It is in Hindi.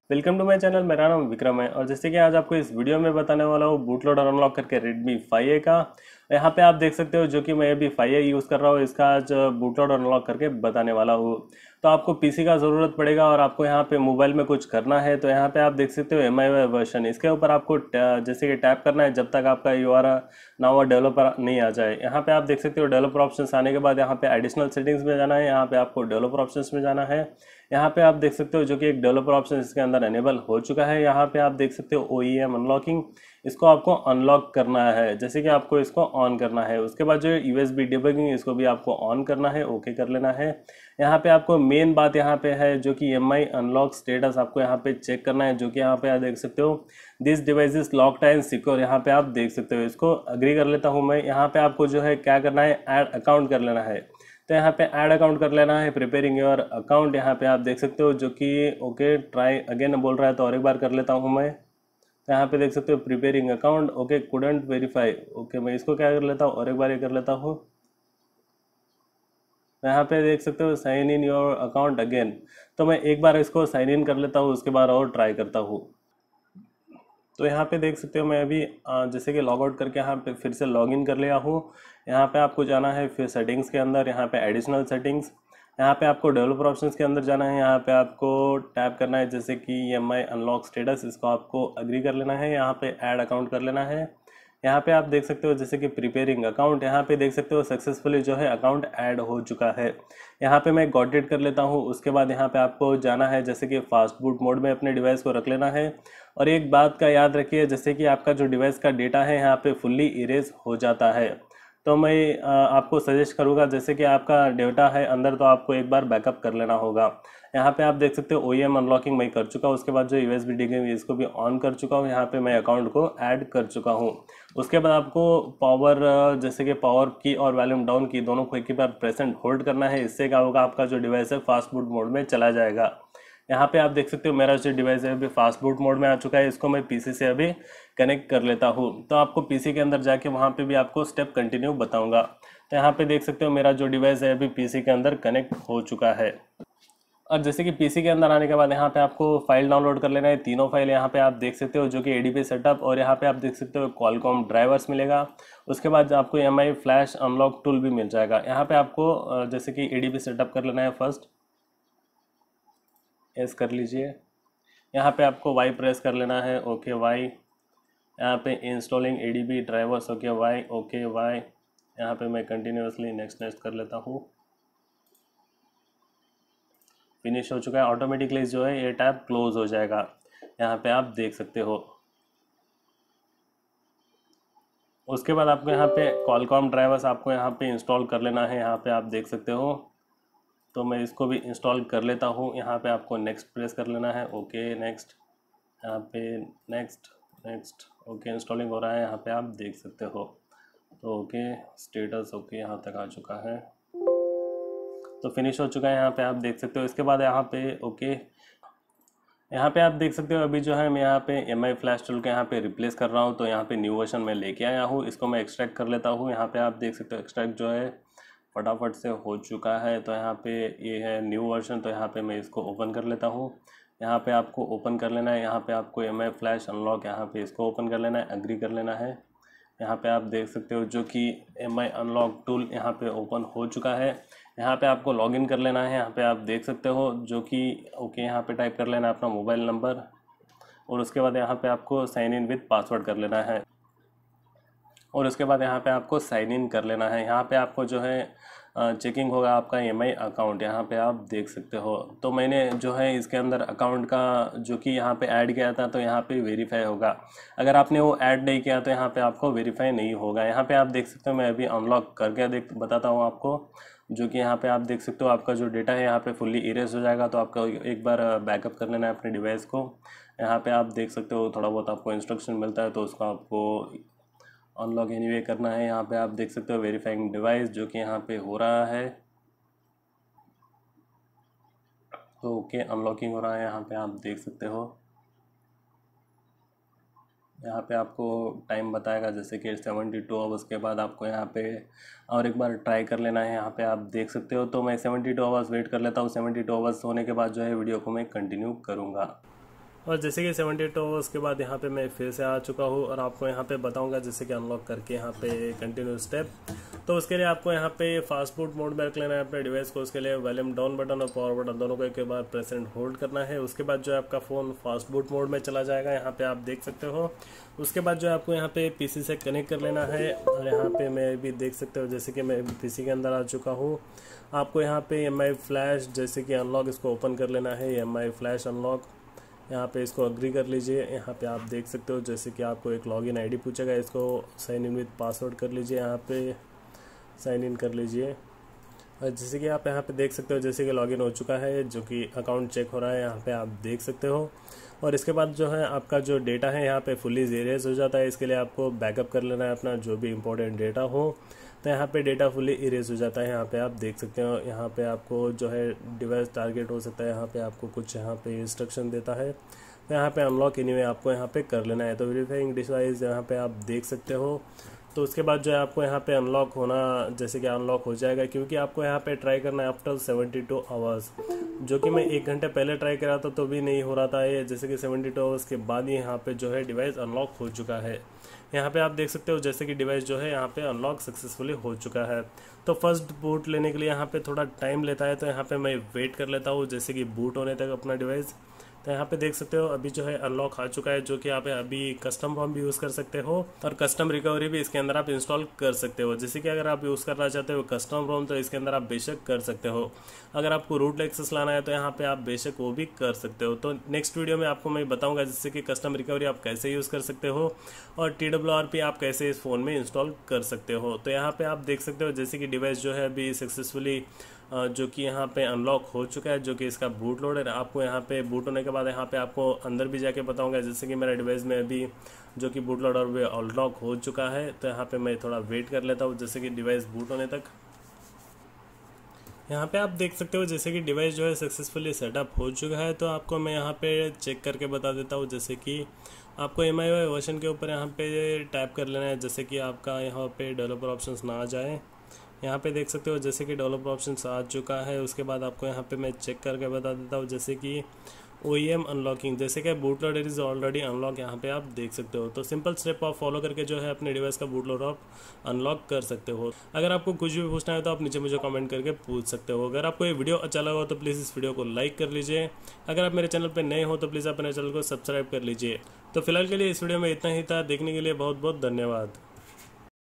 Welcome to my channel. मेरा नाम विक्रम है और जैसे कि आज आपको इस वीडियो में बताने वाला हूँ बूट लोडर अनलॉक करके Redmi 5A का। यहाँ पे आप देख सकते हो जो कि मैं अभी 5A यूज़ कर रहा हूँ, इसका आज बूट लोडर अनलॉक करके बताने वाला हूँ। तो आपको पीसी का ज़रूरत पड़ेगा और आपको यहाँ पे मोबाइल में कुछ करना है तो यहाँ पे आप देख सकते हो MIUI वर्जन, इसके ऊपर आपको जैसे कि टैप करना है जब तक आपका नावा डेवलपर नहीं आ जाए। यहाँ पे आप देख सकते हो डेवलपर ऑप्शंस आने के बाद यहाँ पे एडिशनल सेटिंग्स में जाना है, यहाँ पे आपको डेवलपर ऑप्शंस में जाना है। यहाँ पे आप देख सकते हो जो कि एक डेवलपर ऑप्शन इसके अंदर एनेबल हो चुका है। यहाँ पे आप देख सकते हो OEM अनलॉकिंग, इसको आपको अनलॉक करना है, जैसे कि आपको इसको ऑन करना है। उसके बाद जो USB डिबगिंग इसको भी आपको ऑन करना है, ओके कर लेना है। यहाँ पे आपको मेन बात यहाँ पे है जो कि MI अनलॉक स्टेटस आपको यहाँ पे चेक करना है, जो कि यहाँ पे आप देख सकते हो this device is locked and secure. यहाँ पे आप देख सकते हो, इसको अग्री कर लेता हूँ मैं। यहाँ पे आपको जो है क्या करना है, ऐड अकाउंट कर लेना है। तो यहाँ पे ऐड अकाउंट कर लेना है, प्रिपेयरिंग योर अकाउंट। यहाँ पे आप देख सकते हो जो कि ओके ट्राई अगेन बोल रहा है, तो और एक बार कर लेता हूँ मैं। तो यहाँ पे देख सकते हो preparing account, okay couldn't verify, okay मैं इसको क्या कर लेता हूँ और एक बार ये कर लेता हूँ। तो यहाँ पे देख सकते हो sign in your account again, तो मैं एक बार इसको साइन इन कर लेता हूँ, उसके बाद और ट्राई करता हूँ। तो यहाँ पे देख सकते हो मैं अभी जैसे कि लॉग आउट करके यहाँ पे फिर से लॉग इन कर लिया हूँ। यहाँ पे आपको जाना है फिर सेटिंग्स के अंदर, यहाँ पे एडिशनल सेटिंग्स, यहाँ पे आपको डेवलपर ऑप्शंस के अंदर जाना है। यहाँ पे आपको टैप करना है जैसे कि MI अनलॉक स्टेटस, इसको आपको अग्री कर लेना है। यहाँ पे ऐड अकाउंट कर लेना है। यहाँ पे आप देख सकते हो जैसे कि प्रिपेयरिंग अकाउंट, यहाँ पे देख सकते हो सक्सेसफुली जो है अकाउंट ऐड हो चुका है। यहाँ पे मैं गॉट इट कर लेता हूँ। उसके बाद यहाँ पे आपको जाना है जैसे कि फास्ट बूट मोड में अपने डिवाइस को रख लेना है। और एक बात का याद रखिए, जैसे कि आपका जो डिवाइस का डेटा है यहाँ पे फुल्ली इरेज हो जाता है, तो मैं आपको सजेस्ट करूँगा जैसे कि आपका डेटा है अंदर तो आपको एक बार बैकअप कर लेना होगा। यहाँ पे आप देख सकते हो OEM अनलॉकिंग मैं कर चुका हूँ। उसके बाद जो USB डिगेम इसको भी ऑन कर चुका हूँ। यहाँ पे मैं अकाउंट को ऐड कर चुका हूँ। उसके बाद आपको पावर जैसे कि पावर की और वॉल्यूम डाउन की दोनों को एक ही बार प्रेसेंट होल्ड करना है। इससे क्या होगा, आपका जो डिवाइस है फास्ट बूट मोड में चला जाएगा। यहाँ पे आप देख सकते हो मेरा जो डिवाइस है अभी फास्ट बूट मोड में आ चुका है। इसको मैं पीसी से अभी कनेक्ट कर लेता हूँ, तो आपको पीसी के अंदर जाके वहाँ पे भी आपको स्टेप कंटिन्यू बताऊंगा। तो यहाँ पे देख सकते हो मेरा जो डिवाइस है अभी पीसी के अंदर कनेक्ट हो चुका है। और जैसे कि पीसी के अंदर आने के बाद यहाँ पे आपको फाइल डाउनलोड कर लेना है। तीनों फाइल यहाँ पे आप देख सकते हो जो कि ADB सेटअप, और यहाँ पे आप देख सकते हो क्वालकॉम ड्राइवर्स मिलेगा। उसके बाद आपको MI फ्लैश अनलॉक टूल भी मिल जाएगा। यहाँ पे आपको जैसे कि ADB सेटअप कर लेना है फर्स्ट, एस कर लीजिए। यहाँ पे आपको वाई प्रेस कर लेना है, ओके वाई। यहाँ पे installing ADB drivers, okay Y, okay Y. यहाँ पे मैं कंटिन्यूसली नेक्स्ट नेक्स्ट कर लेता हूँ। फिनिश हो चुका है। ऑटोमेटिकली जो है ये टैब क्लोज हो जाएगा, यहाँ पे आप देख सकते हो। उसके बाद आपको यहाँ पे कॉलकॉम ड्राइवर्स आपको यहाँ पे इंस्टॉल कर लेना है, यहाँ पे आप देख सकते हो। तो मैं इसको भी इंस्टॉल कर लेता हूँ। यहाँ पे आपको नेक्स्ट प्रेस कर लेना है, ओके नेक्स्ट। यहाँ पे नेक्स्ट नेक्स्ट, ओके इंस्टॉलिंग हो रहा है, यहाँ पे आप देख सकते हो। तो ओके स्टेटस ओके यहाँ तक आ चुका है, तो फिनिश हो चुका है, यहाँ पे आप देख सकते हो। इसके बाद यहाँ पे ओके, यहाँ पे आप देख सकते हो अभी जो है मैं यहाँ पे MI फ्लैश टूल के यहाँ पे रिप्लेस कर रहा हूँ। तो यहाँ पे न्यू वर्जन में लेके आया हूँ, इसको मैं एक्सट्रैक्ट कर लेता हूँ। यहाँ पे आप देख सकते हो एक्सट्रैक्ट जो है फटाफट से हो चुका है। तो यहाँ पे ये है न्यू वर्जन, तो यहाँ पे मैं इसको ओपन कर लेता हूँ। यहाँ पे आपको ओपन कर लेना है। यहाँ पे आपको MI फ्लैश अनलॉक यहाँ पे इसको ओपन कर लेना है, एग्री कर लेना है। यहाँ पे आप देख सकते हो जो कि MI अनलॉक टूल यहाँ पे ओपन हो चुका है। यहाँ पे आपको लॉगिन कर लेना है। यहाँ पे आप देख सकते हो जो कि ओके यहाँ पे टाइप कर लेना है अपना मोबाइल नंबर, और उसके बाद यहाँ पे आपको साइन इन विद पासवर्ड कर लेना है। और उसके बाद यहाँ पे आपको साइन इन कर लेना है। यहाँ पे आपको जो है चेकिंग होगा आपका MI अकाउंट, यहाँ पे आप देख सकते हो। तो मैंने जो है इसके अंदर अकाउंट का जो कि यहाँ पे ऐड किया था, तो यहाँ पे वेरीफाई होगा। अगर आपने वो ऐड नहीं किया तो यहाँ पे आपको वेरीफाई नहीं होगा। यहाँ पे आप देख सकते हो मैं अभी अनलॉक करके बताता हूँ आपको, जो कि यहाँ पे आप देख सकते हो आपका जो डेटा है यहाँ पे फुल्ली इरेज हो जाएगा। तो आपको एक बार बैकअप कर लेना है अपने डिवाइस को। यहाँ पे आप देख सकते हो थोड़ा बहुत आपको इंस्ट्रक्शन मिलता है, तो उसको आपको अनलॉक एनीवे करना है। यहाँ पे आप देख सकते हो वेरीफाइंग डिवाइस जो कि यहाँ पे हो रहा है। तो ओके अनलॉकिंग हो रहा है, यहाँ पे आप देख सकते हो। यहाँ पे आपको टाइम बताएगा जैसे कि 72 आवर्स के बाद आपको यहाँ पे और एक बार ट्राई कर लेना है। यहाँ पे आप देख सकते हो। तो मैं 72 आवर्स वेट कर लेता हूँ। 72 आवर्स होने के बाद जो है वीडियो को मैं कंटिन्यू करूँगा। और जैसे कि 72 आवर्स के बाद यहाँ पे मैं फिर से आ चुका हूँ और आपको यहाँ पे बताऊंगा जैसे कि अनलॉक करके यहाँ पे कंटिन्यू स्टेप। तो उसके लिए आपको यहाँ पे फास्ट बूट मोड में रख लेना है अपने डिवाइस को। उसके लिए वॉल्यूम डाउन बटन और पावर बटन दोनों को एक बार प्रेस एंड होल्ड करना है। उसके बाद जो है आपका फ़ोन फास्ट बूट मोड में चला जाएगा, यहाँ पे आप देख सकते हो। उसके बाद जो है आपको यहाँ पे पीसी से कनेक्ट कर लेना है और यहाँ पे मैं भी देख सकते हो जैसे कि मैं पीसी के अंदर आ चुका हूँ। आपको यहाँ पे एमआई फ्लैश जैसे कि अनलॉक इसको ओपन कर लेना है, एमआई फ्लैश अनलॉक। यहाँ पे इसको अग्री कर लीजिए। यहाँ पे आप देख सकते हो जैसे कि आपको एक लॉगिन आईडी पूछेगा, इसको साइन इन विद पासवर्ड कर लीजिए, यहाँ पे साइन इन कर लीजिए। और जैसे कि आप यहाँ पे देख सकते हो जैसे कि लॉगिन हो चुका है, जो कि अकाउंट चेक हो रहा है, यहाँ पे आप देख सकते हो। और इसके बाद जो है आपका जो डेटा है यहाँ पे फुली इरेज हो जाता है। इसके लिए आपको बैकअप कर लेना है अपना जो भी इंपॉर्टेंट डेटा हो, तो यहाँ पे डेटा फुली इरेज हो जाता है। यहाँ पे आप देख सकते हो, यहाँ पे आपको जो है डिवाइस टारगेट हो सकता है, यहाँ पे आपको कुछ यहाँ पे इंस्ट्रक्शन देता है। तो यहाँ पे अनलॉक एनीवे आपको यहाँ पे कर लेना है। तो वेरीफाइंग डिवाइस यहाँ पे आप देख सकते हो। तो उसके बाद जो है आपको यहाँ पे अनलॉक होना जैसे कि अनलॉक हो जाएगा, क्योंकि आपको यहाँ पे ट्राई करना है आफ्टर 72 आवर्स, जो कि मैं 1 घंटे पहले ट्राई करा था तो भी नहीं हो रहा था ये। जैसे कि 72 आवर्स के बाद ही यहाँ पे जो है डिवाइस अनलॉक हो चुका है। यहाँ पे आप देख सकते हो जैसे कि डिवाइस जो है यहाँ पे अनलॉक सक्सेसफुली हो चुका है। तो फर्स्ट बूट लेने के लिए यहाँ पे थोड़ा टाइम लेता है, तो यहाँ पे मैं वेट कर लेता हूँ जैसे कि बूट होने तक अपना डिवाइस। तो यहाँ पे देख सकते हो अभी जो है अनलॉक आ चुका है, जो कि यहाँ पे अभी कस्टम फॉर्म भी यूज़ कर सकते हो और कस्टम रिकवरी भी इसके अंदर आप इंस्टॉल कर सकते हो। जैसे कि अगर आप यूज़ करना चाहते हो कस्टम फॉर्म तो इसके अंदर आप बेशक कर सकते हो। अगर आपको रूट एक्सेस लाना है तो यहाँ पे आप बेशक वो भी कर सकते हो। तो नेक्स्ट वीडियो में आपको मैं बताऊंगा जैसे कि कस्टम रिकवरी आप कैसे यूज़ कर सकते हो और TWRP आप कैसे इस फ़ोन में इंस्टॉल कर सकते हो। तो यहाँ पे आप देख सकते हो जैसे कि डिवाइस जो है अभी सक्सेसफुली जो कि यहाँ पे अनलॉक हो चुका है, जो कि इसका बूट लोड है। आपको यहाँ पे बूट होने के बाद यहाँ पे आपको अंदर भी जाके बताऊंगा जैसे कि मेरा डिवाइस में अभी जो कि बूट लोड और वे अनलॉक हो चुका है। तो यहाँ पे मैं थोड़ा वेट कर लेता हूँ जैसे कि डिवाइस बूट होने तक। यहाँ पे आप देख सकते हो जैसे कि डिवाइस जो है सक्सेसफुली सेटअप हो चुका है। तो आपको मैं यहाँ पे चेक करके बता देता हूँ। जैसे कि आपको MIUI वर्जन के ऊपर यहाँ पे टैप कर लेना है, जैसे कि आपका यहाँ पे डेवलपर ऑप्शंस ना आ जाए। यहाँ पे देख सकते हो जैसे कि डेवलपर ऑप्शंस आ चुका है। उसके बाद आपको यहाँ पे मैं चेक करके बता देता हूँ जैसे कि OEM अनलॉकिंग, जैसे कि boot loader is already unlock, यहाँ पे आप देख सकते हो। तो सिंपल स्टेप आप फॉलो करके जो है अपने डिवाइस का बूट लोडर आप अनलॉक कर सकते हो। अगर आपको कुछ भी पूछना है तो आप नीचे मुझे कमेंट करके पूछ सकते हो। अगर आपको ये वीडियो अच्छा लगा हो तो प्लीज़ इस वीडियो को लाइक कर लीजिए। अगर आप मेरे चैनल पर नए हो तो प्लीज़ आप मेरे चैनल को सब्सक्राइब कर लीजिए। तो फिलहाल के लिए इस वीडियो में इतना ही था। देखने के लिए बहुत बहुत धन्यवाद।